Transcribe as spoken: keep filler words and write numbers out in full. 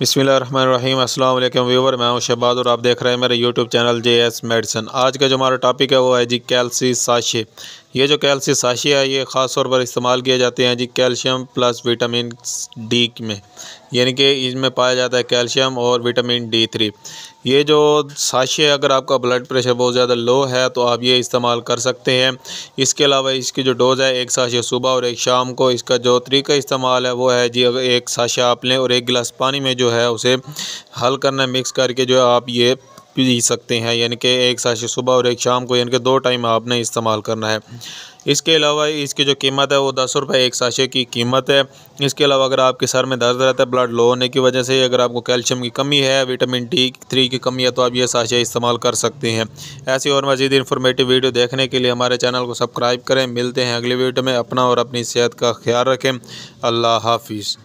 बिस्मिल्लाहिर्रहमानिर्रहीम। अस्सलाम वालेकुम व्यूवर, मैं हूं शहबाज और आप देख रहे हैं मेरे YouTube channel J S medicine. आज का जो हमारा टॉपिक है वो है जी कैल्सी साशे। ये जो कैल्सी साशे है ये ख़ास तौर पर इस्तेमाल किए जाते हैं जी कैल्शियम प्लस विटामिन डी में, यानी कि इसमें पाया जाता है कैल्शियम और विटामिन डी थ्री। ये जो साशे, अगर आपका ब्लड प्रेशर बहुत ज़्यादा लो है तो आप ये इस्तेमाल कर सकते हैं। इसके अलावा इसकी जो डोज़ है, एक साशे सुबह और एक शाम को। इसका जो तरीका इस्तेमाल है वो है जी, अगर एक साशा आप लें और एक गिलास पानी में जो है उसे हल करना, मिक्स करके जो है आप ये पी सकते हैं। यानी कि एक साशे सुबह और एक शाम को, यानी कि दो टाइम आपने इस्तेमाल करना है। इसके अलावा इसकी जो कीमत है वो दस रुपये एक साशे की कीमत है। इसके अलावा अगर आपके सर में दर्द रहता है ब्लड लो होने की वजह से, अगर आपको कैल्शियम की कमी है, विटामिन डी थ्री की कमी है, तो आप ये साशे इस्तेमाल कर सकते हैं। ऐसी और मज़ीद इन्फॉर्मेटिव वीडियो देखने के लिए हमारे चैनल को सब्सक्राइब करें। मिलते हैं अगली वीडियो में। अपना और अपनी सेहत का ख्याल रखें। अल्लाह हाफिज़।